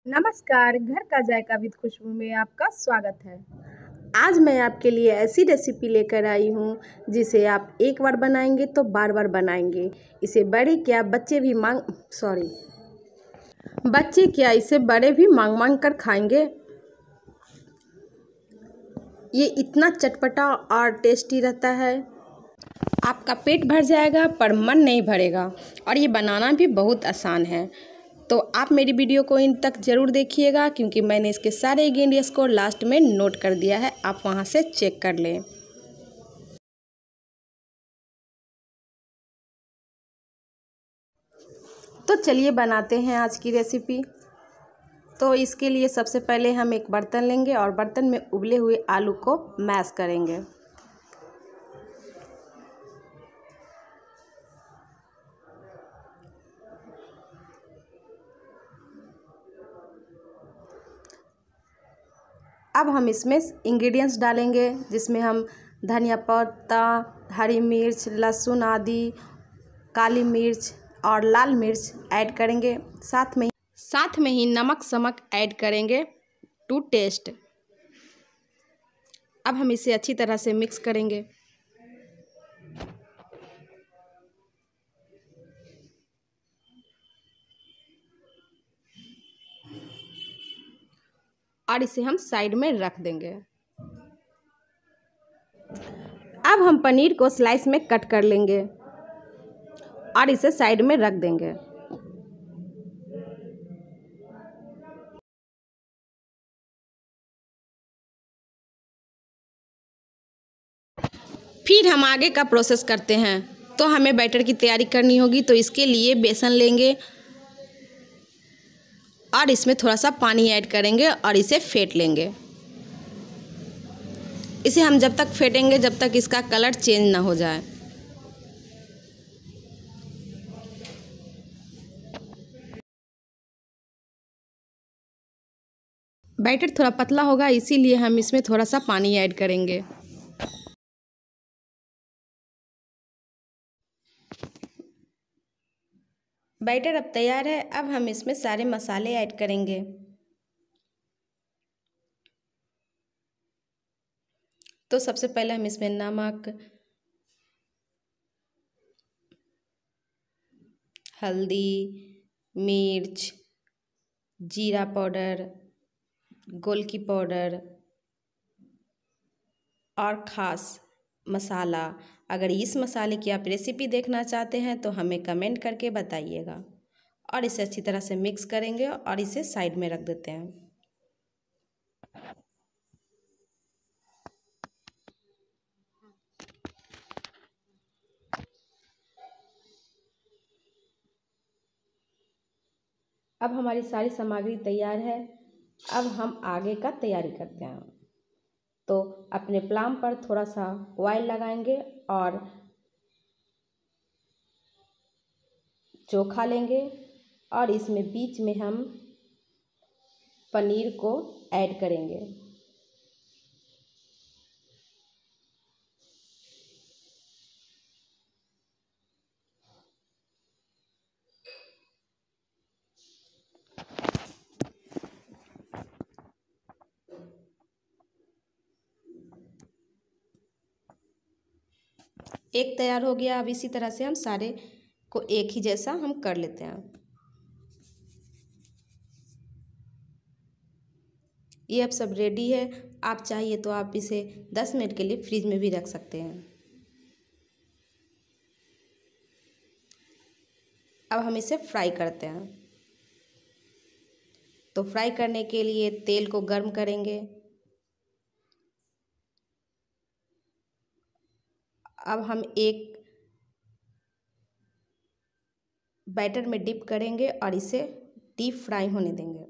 नमस्कार, घर का जायका विद खुशबू में आपका स्वागत है। आज मैं आपके लिए ऐसी रेसिपी लेकर आई हूँ जिसे आप एक बार बनाएंगे तो बार बार बनाएंगे। इसे बड़े क्या बच्चे क्या इसे बड़े भी मांग मांग कर खाएंगे। ये इतना चटपटा और टेस्टी रहता है, आपका पेट भर जाएगा पर मन नहीं भरेगा। और ये बनाना भी बहुत आसान है। तो आप मेरी वीडियो को इन तक ज़रूर देखिएगा, क्योंकि मैंने इसके सारे इंग्रेडिएंट्स को लास्ट में नोट कर दिया है, आप वहाँ से चेक कर लें। तो चलिए बनाते हैं आज की रेसिपी। तो इसके लिए सबसे पहले हम एक बर्तन लेंगे और बर्तन में उबले हुए आलू को मैश करेंगे। अब हम इसमें इंग्रेडिएंट्स डालेंगे, जिसमें हम धनिया पत्ता, हरी मिर्च, लहसुन आदि, काली मिर्च और लाल मिर्च ऐड करेंगे। साथ में ही नमक समक ऐड करेंगे टू टेस्ट। अब हम इसे अच्छी तरह से मिक्स करेंगे। और इसे हम साइड में रख देंगे। अब हम पनीर को स्लाइस में कट कर लेंगे और इसे साइड में रख देंगे। फिर हम आगे का प्रोसेस करते हैं। तो हमें बैटर की तैयारी करनी होगी, तो इसके लिए बेसन लेंगे और इसमें थोड़ा सा पानी ऐड करेंगे और इसे फेंट लेंगे। इसे हम जब तक फेंटेंगे जब तक इसका कलर चेंज ना हो जाए। बैटर थोड़ा पतला होगा, इसीलिए हम इसमें थोड़ा सा पानी ऐड करेंगे। बैटर अब तैयार है। अब हम इसमें सारे मसाले ऐड करेंगे। तो सबसे पहले हम इसमें नमक, हल्दी, मिर्च, जीरा पाउडर, गोलकी पाउडर और ख़ास मसाला। अगर इस मसाले की आप रेसिपी देखना चाहते हैं तो हमें कमेंट करके बताइएगा। और इसे अच्छी तरह से मिक्स करेंगे और इसे साइड में रख देते हैं। अब हमारी सारी सामग्री तैयार है। अब हम आगे का तैयारी करते हैं। तो अपने प्लाम पर थोड़ा सा ऑयल लगाएंगे और चोखा लेंगे और इसमें बीच में हम पनीर को ऐड करेंगे। एक तैयार हो गया। अब इसी तरह से हम सारे को एक ही जैसा हम कर लेते हैं। ये अब सब रेडी है। आप चाहिए तो आप इसे 10 मिनट के लिए फ्रिज में भी रख सकते हैं। अब हम इसे फ्राई करते हैं। तो फ्राई करने के लिए तेल को गर्म करेंगे। अब हम एक बैटर में डिप करेंगे और इसे डीप फ्राई होने देंगे।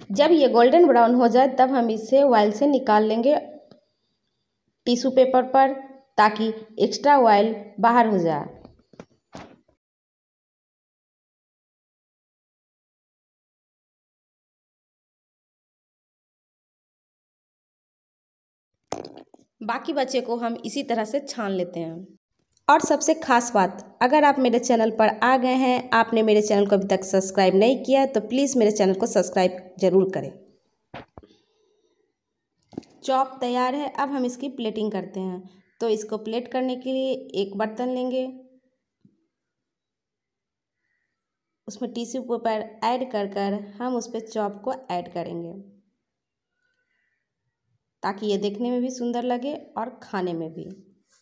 जब ये गोल्डन ब्राउन हो जाए तब हम इसे ऑयल से निकाल लेंगे टिश्यू पेपर पर, ताकि एक्स्ट्रा ऑयल बाहर हो जाए। बाकी बचे को हम इसी तरह से छान लेते हैं। और सबसे खास बात, अगर आप मेरे चैनल पर आ गए हैं, आपने मेरे चैनल को अभी तक सब्सक्राइब नहीं किया है, तो प्लीज़ मेरे चैनल को सब्सक्राइब ज़रूर करें। चॉप तैयार है, अब हम इसकी प्लेटिंग करते हैं। तो इसको प्लेट करने के लिए एक बर्तन लेंगे, उसमें टिश्यू पेपर ऐड कर हम उस पर चॉप को ऐड करेंगे, ताकि ये देखने में भी सुंदर लगे और खाने में भी।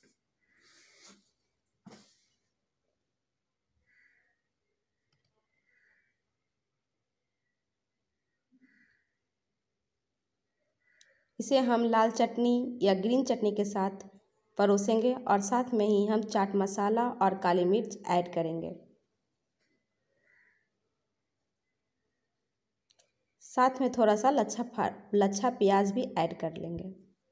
इसे हम लाल चटनी या ग्रीन चटनी के साथ परोसेंगे और साथ में ही हम चाट मसाला और काली मिर्च ऐड करेंगे। साथ में थोड़ा सा लच्छा प्याज भी ऐड कर लेंगे,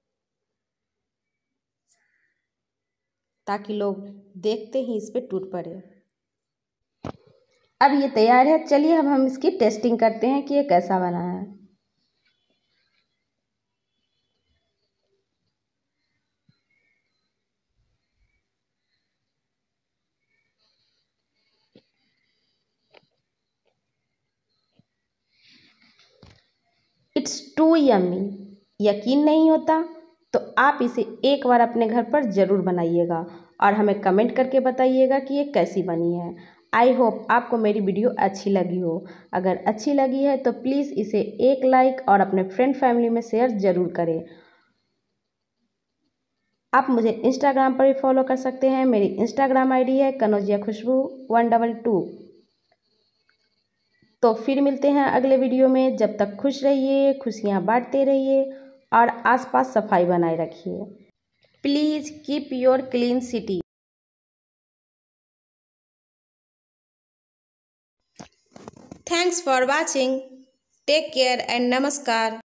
ताकि लोग देखते ही इस पे टूट पड़े। अब ये तैयार है, चलिए अब हम इसकी टेस्टिंग करते हैं कि ये कैसा बना है। It's too yummy. यकीन नहीं होता तो आप इसे एक बार अपने घर पर ज़रूर बनाइएगा और हमें कमेंट करके बताइएगा कि ये कैसी बनी है। आई होप आपको मेरी वीडियो अच्छी लगी हो। अगर अच्छी लगी है तो प्लीज़ इसे एक लाइक और अपने फ्रेंड फैमिली में शेयर ज़रूर करें। आप मुझे इंस्टाग्राम पर भी फॉलो कर सकते हैं। मेरी इंस्टाग्राम आईडी है कनौजिया खुशबू 122। तो फिर मिलते हैं अगले वीडियो में। जब तक खुश रहिए, खुशियाँ बांटते रहिए और आसपास सफाई बनाए रखिए। Please keep your clean city. Thanks for watching. Take care and नमस्कार।